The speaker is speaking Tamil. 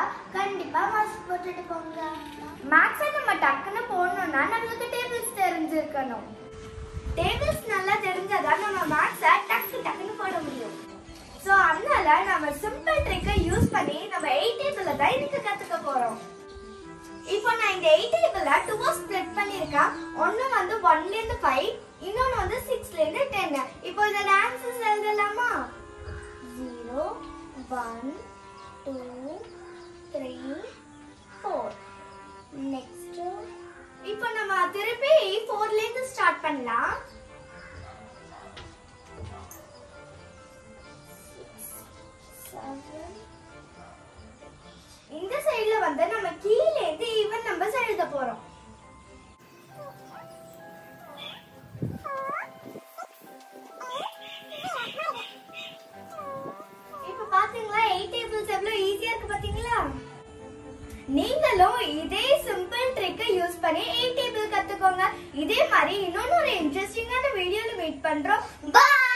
கண்டிப்பா மாஸ்க் போட்டுட்டு போங்க. மேக்ஸை நம்ம டக்குன்னு போடணும்னா நம்மளுக்கு டேபிள்ஸ் தெரிஞ்சிருக்கணும். டேபிள்ஸ் நல்லா தெரிஞ்சாதான் நம்ம மேக்ஸை டக்குன்னு போட முடியும். ஸோ அதனால நம்ம சிம்பிள் ட்ரிக்கை யூஸ் பண்ணி நம்ம 8 டேபிள தான் இன்னைக்கு கத்துக்க போறோம். இப்போ நான் இந்த 8 டேபிள 2 ஸ்ப்ளிட் பண்ணிருக்கேன். ஒன்னு வந்து 1ல இருந்து 5, இன்னொன்னு வந்து 6ல இருந்து 10. இப்போ இதோட ஆன்சர்ஸ் எழுதலாமா? 0 1 2 3 4. நெக்ஸ்ட் இப்போ நம்ம திருப்பி 4ல இருந்து ஸ்டார்ட் பண்ணலாம். 7. இந்த சைடுல வந்து நம்ம கீழ இருந்து ஈவன் நம்பர்ஸ் எழுத போறோம். இப்போ பாத்தீங்களா 8 டேபிள்ஸ் எவ்வளவு ஈஸியா இருக்கு பாத்தீங்களா? நீங்களும் இதே சிம்பிள் ட்ரிக்கை யூஸ் பண்ணி 8 டேபிள் கத்துக்கோங்க. இதே மாதிரி இன்னொரு இன்ட்ரெஸ்டிங்கான வீடியோல மீட் பண்றோம். பை.